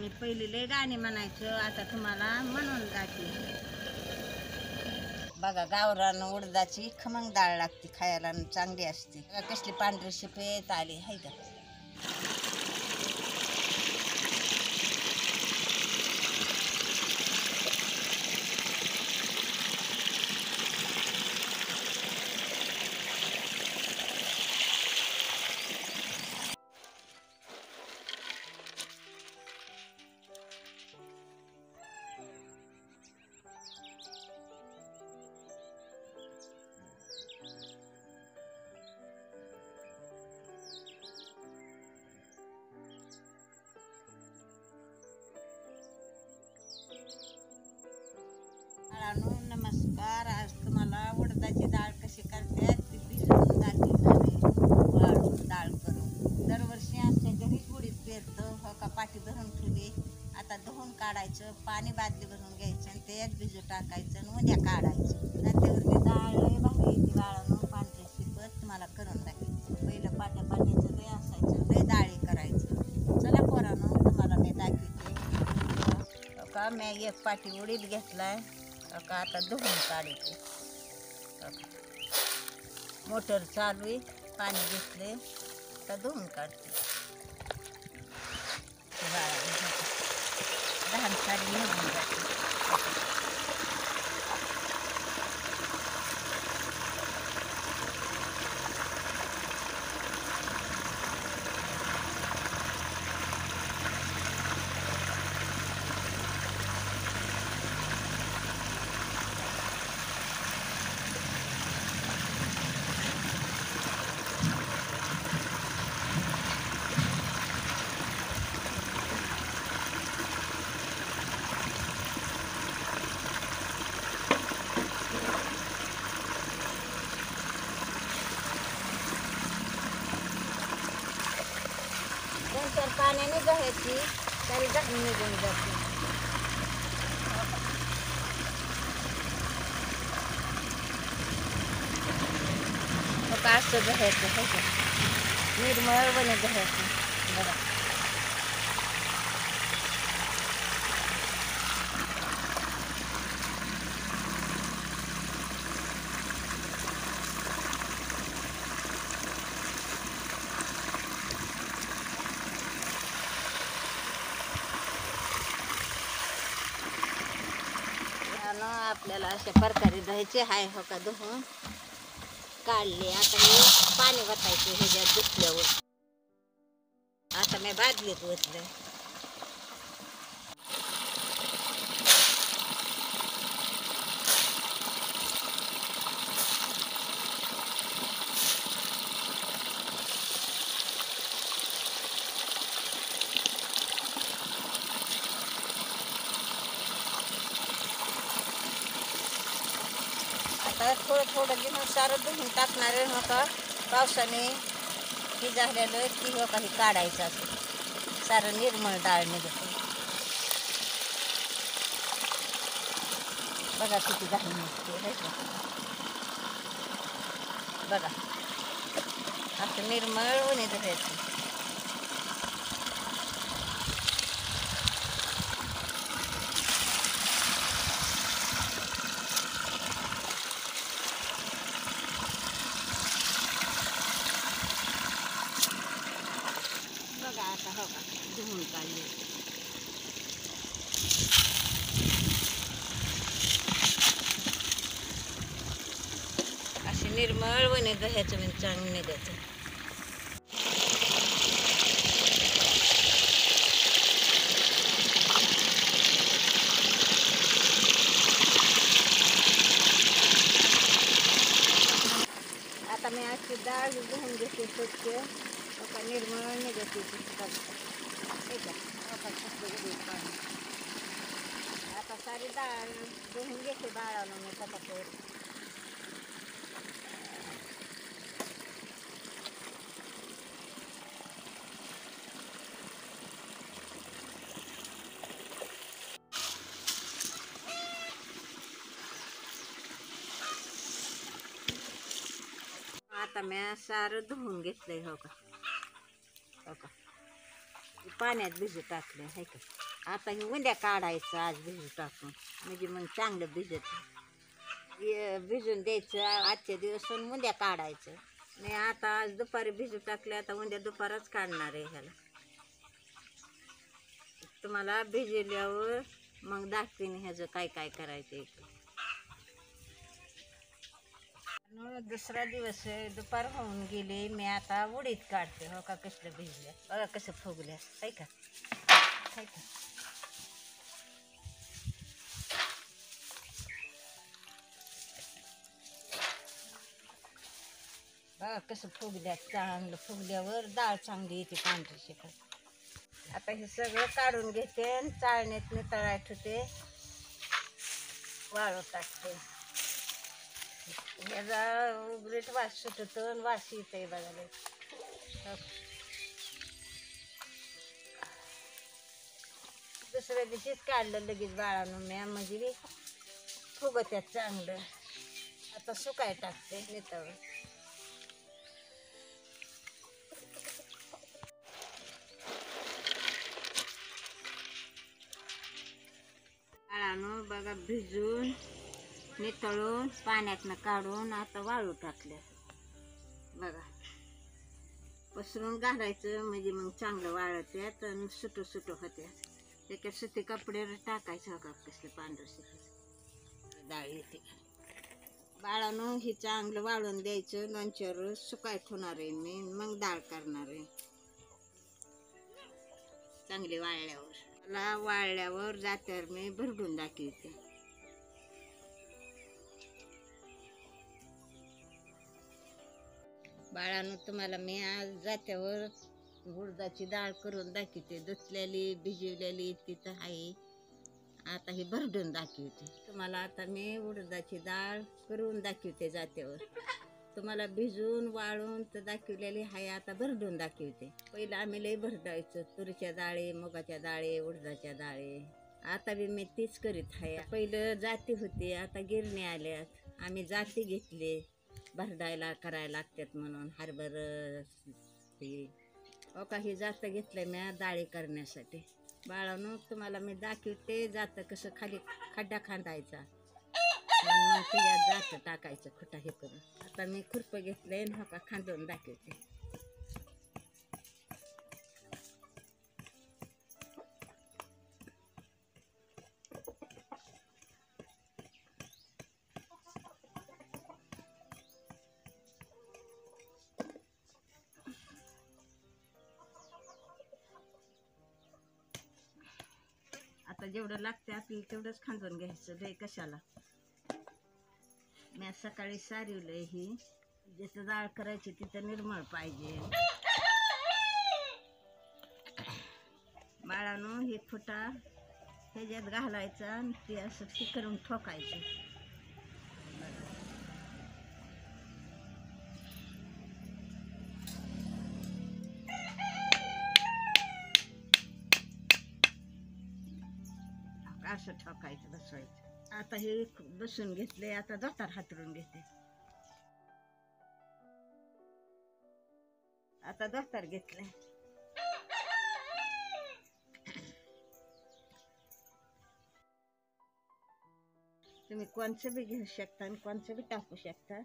मी पहिली लय गाणी म्हणायचं, आता तुम्हाला म्हणून गाती. बघा गावरान उडदाची खमंग डाळ लागते खायला, चांगली असते. कसली पांढरी शिपेत आली हाय का. नमस्कार. आज तुम्हाला उडदाची डाळ कशी करतात ती भिजवून दाखवणार आहे. वाळून डाळ करून दरवर्षी आमच्या घरीच उडीद पेरतो. हो का, पाठी भरून ठेवली. आता धुवून काढायचं, पाणी बादली भरून घ्यायचं आणि ते एक भिजू टाकायचं आणि उद्या काढायचं. नंतर डाळ लय भारी येते वाळून पांढरी शिपत. तुम्हाला करून दाखवायचं. पहिलं पाट्या पाण्याचं लय असायचं, लय डाळी करायचं. चला पोरांनो, तुम्हाला मी दाखवते. हो का, मी एक पाटी उडीद घेतलाय. का आता धुवून काढते. मोटर चालू आहे, पाणी घेतले तर धुवून काढते. लहान साडी निघून जाते. नंतर पाण्याने धुवायची, तरी घालून निघून जाते. असं धुवायचं, निर्मळपणे धुवायचं. बघा आपल्याला अशा प्रकारे धुवायचे आहे. हो का, धुवून काढले. आता मी पाणी वतायचे ह्याच्यात धुतल्यावर. आता मी बादलीत ओतलं. आता थोडं थोडं घेऊन सारं धुवून टाकणार आहे. हो का, पावसाने हे झालेलं की हो काही काढायचं असं सारं निर्मळ डाळ निघते. बघा किती घाण निघते. बघा असं निर्मळ होणे धुवायचं. आता हो का, धुवून काढले. असे निर्मळपणे धुवायचं म्हणजे चांगलं निघायचं. आता मी अशी डाळ धुवून घेते स्वच्छ. का निर्मळ निघते. आता सारी डाळ धुवून घेते बाळाला मी पटापट. आता मी सारं धुवून घेतलंय. हो का, हो का, पाण्यात भिजू टाकले आहे का. आता हे उद्या काढायचं आज भिजू टाकून, म्हणजे मग चांगलं भिजून द्यायचं आजच्या दिवस उद्या काढायचं. मी आता आज दुपारी भिजू टाकले, आता उद्या दुपारच काढणार आहे ह्याला. तुम्हाला भिजल्यावर मग दाखवीन ह्याचं काय काय करायचं. दुसरा दिवस दुपार होऊन गेले, मी आता उडीद काढते. हो का कसलं भिजल्या, बघा कसं फुगल्या, आहे का, आहे का. बघा कसं फुगल्या, चांगलं फुगल्यावर डाळ चांगली येते पांढरी शिकत. आता हे सगळं काढून घेते, चाळणीत तळाय ठेवते, वाळू टाकते. याचा उघडीत वास सुटतो, वास येते बघायला. दुसऱ्या दिवशीच काढलं लगेच बाळानं म्या, म्हणजे फुगत्यात चांगलं. आता सुकाय टाकते नितळ. बाळानं बघा भिजून नितळून पाण्यातनं काढून आता वाळू टाकल्या. बघा पसरून घालायचं, म्हणजे मग चांगलं वाळत्यात आणि सुटू सुटू होत्यात. त्याच्यात सुती कपड्यावर टाकायचं. हो का कसलं पांढरं शिकत डाळ येते. बाळानं हे चांगलं वाळून द्यायचं, 2-4 रोज सुकाय ठेवणार आहे मी, मग डाळ करणार आहे. चांगली वाळल्यावर, मला वाळल्यावर जात्यावर मी भरडून दाखवते. बाळानं तुम्हाला मी आज जात्यावर उडदाची डाळ करून दाखवते. धुतलेली भिजवलेली तिथं आहे, आता ही भरडून दाखवते तुम्हाला. आता मी उडदाची डाळ करून दाखवते जात्यावर. तुम्हाला भिजून वाळून तर दाखवलेली आहे, आता भरडून दाखवते. पहिलं आम्ही लई भरडायचं, तुरीच्या डाळी, मुगाच्या डाळी, उडदाच्या डाळी. आता बी मी तीच करीत आहे. पहिलं जाती होती, आता गिरणी आल्यात, आम्ही जाती घेतले भरडायला करायला लागतात म्हणून. हरभरा हो का हे जातं घेतलं मी डाळी करण्यासाठी. बाळानं तुम्हाला मी दाखवते जातं कसं खाली खड्डा खांदायचा, मग त्याच्यात जातं टाकायचं खुटा हे करून. आता मी खुरपं घेतलंय, हो का खांदून दाखवते. आता जेवढं लागते आपल्याला तेवढंच खांदून घ्यायचं, लय कशाला. मी सकाळी सारवलंय. ही जिथं डाळ करायची तिथं निर्मळ पाहिजे. बाळानं हे फुटा ह्याच्यात घालायचा आणि ते असं हे करून ठोकायचं. असं ठोकायचं, बसवायचं. आता हे बसून घेतले, आता दोतार हातरून घेते. आता दोतार घेतले. तुम्ही कोणचं बी घेऊ शकता आणि कोणचं बी टाकू शकता.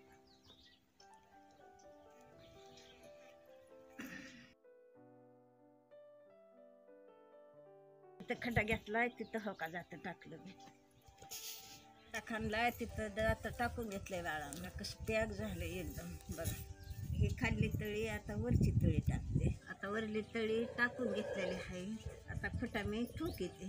तिथं खड्डा घेतलाय, तिथं हो का जातं टाकलं मी. टाकणलाय तिथं जातं टाकून घेतलंय बाळांना. कसं पॅक झालं एकदम. बघा ही खाल्ली तळी, आता वरची तळी टाकते. आता वरली तळी टाकून घेतलेली आहे. आता खुटा मी ठोकीते.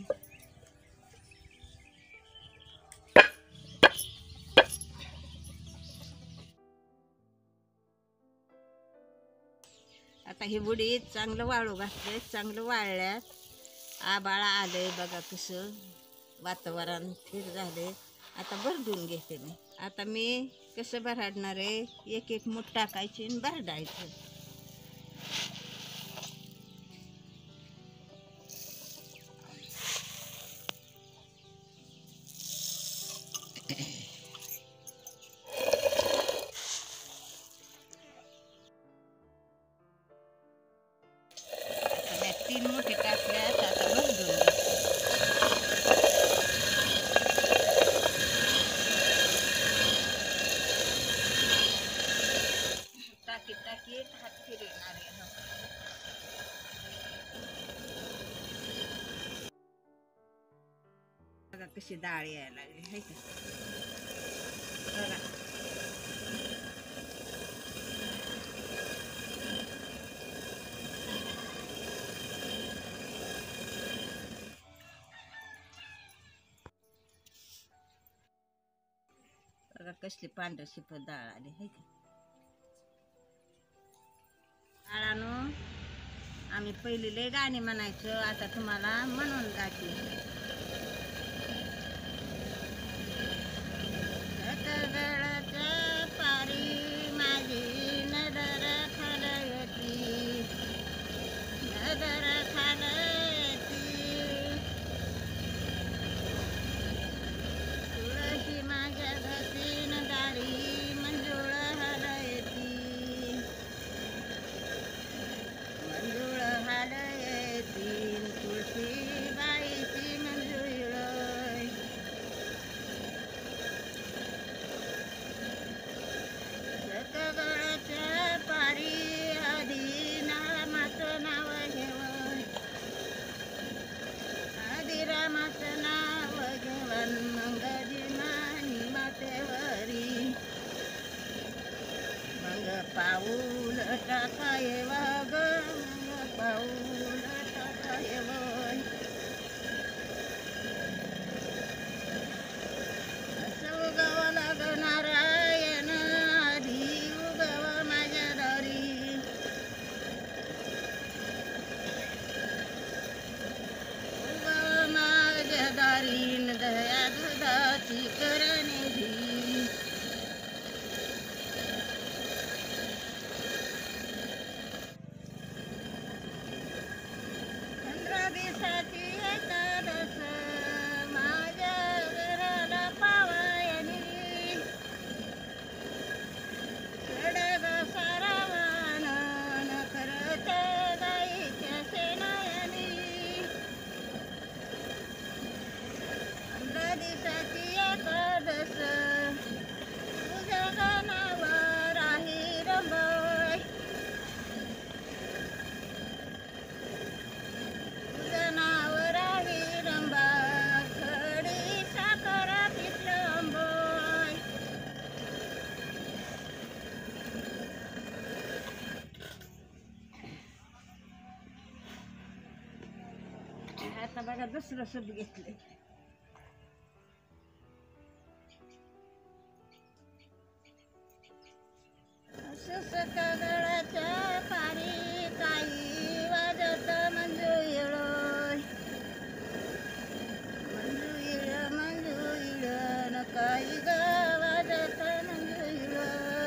आता ही बुडी चांगलं वाळू घातले, चांगलं वाळल्यात. आबाळा आलंय बघा कसं वातावरण स्थिर झाले. आता भरडून घेते मी. आता मी कसं भरडणार आहे, एक एक मूठ टाकायची आणि भरडायचं. आता 3 मोठे टाकल्यात, आता भरडून बघा कशी डाळ यायला लागली आहे का बघा. बघा कसली पांढरी शिपत डाळ आली आहे का. बाळांनो, आम्ही पहिली लय गाणी म्हणायचो, आता तुम्हाला म्हणून दाखवते. गडाच्या पारी माझी नजर खालयती, नजर खालयती, तुळशी माझ्या घसीन दारी मंजुळ हलयती, मंजुळ हलयती, तुळशी बाईची मंजुळ. गडाच्या पारी आधी रामाचं नाव घेवन, आधी रामाचं नाव घेवन, मग जिमानी मातेवरी, मग पाऊल टाकाय वाग, मग पाऊल टाकाय वय. असं उगावं लागणार दारीन दया दुधाची करण्याची. पंधरा दिवसाची एकादश माझ्या घराला पावायनी, कडग सारावान खरच्या गाईच्या शेणायनी. दिवसाची एकादश तुझ्या गानावर आहे रंबय, तुझं नावर आहे रंबा, खडी साखर पिठलंबय. आता बघा दुसरं सूप घेतले. गडाच्या पारी काही वाजत मंजुळ, मंजुळ मंजुळ न काही ग वाजत मंजुळ.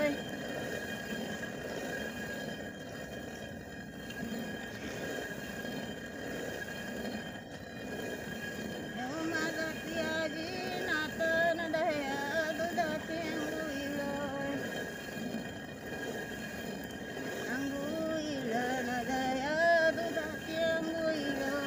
माझा पियाजी नातन दह्या दुधाची अंगुळ, अंगुळ न दह्या दुधाची अंगुळ.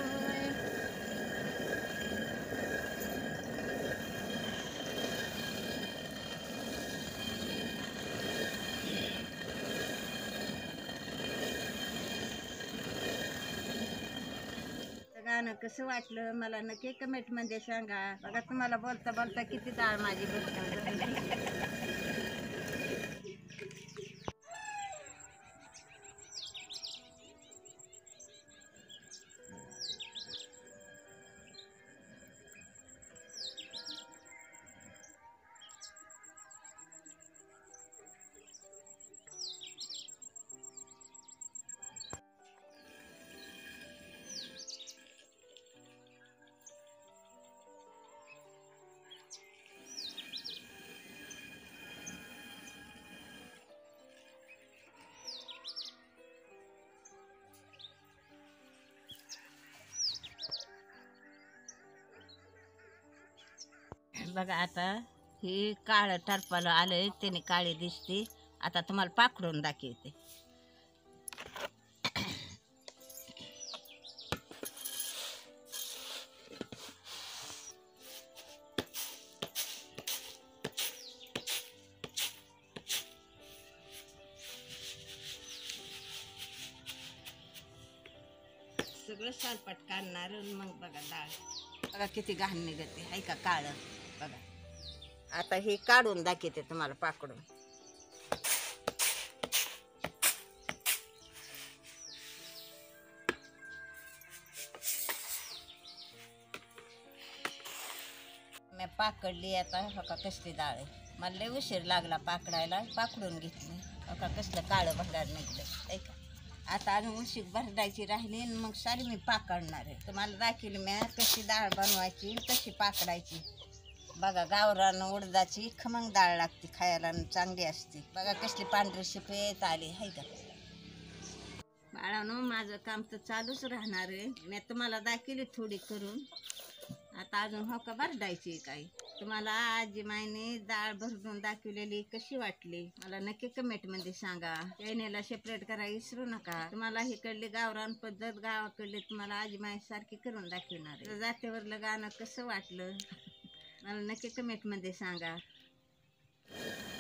गाणं कसं वाटलं मला नक्की कमेंट मध्ये सांगा. बघा तुम्हाला बोलता बोलता किती डाळ माझी बसते. बघा आता हे काळं टरपाल आलंय, त्याने काळी दिसते. आता तुम्हाला पाखडून दाखवते. सगळं सालपाट काढणार मग बघा डाळ बघा किती घाण निघते आहे का काळं बघा. आता हे काढून दाखवते तुम्हाला पाकडून. मी पाकडली आता. हो का कसली डाळ आहे. मला लय उशीर लागला पाकडायला. पाकडून घेतली. हो का कसलं काळं भंगार निघलं आहे का. आता अजून उशीर भरडायची राहिली आणि मग सारी मी पाकडणार आहे. तुम्हाला दाखवली मी कशी डाळ बनवायची कशी पाकडायची. बघा गावरान उडदाची खमंग डाळ लागते खायला आणि चांगली असते. बघा कसली पांढरी शिपेत आली आहे का. बाळांनो माझं काम तर चालूच राहणार आहे. मी तुम्हाला दाखवली थोडी करून. आता अजून हो का भरडायची काही. तुम्हाला आजी मायने डाळ भरडून दाखवलेली कशी वाटली मला नक्की कमेंटमध्ये सांगा. चॅनेलला सेपरेट करायला विसरू नका. तुम्हाला इकडली गावरान पद्धत गावाकडली तुम्हाला आजी माय सारखी करून दाखवणार आहे. जातेवरलं गाणं कसं वाटलं मला नक्की कमेंटमध्ये सांगा.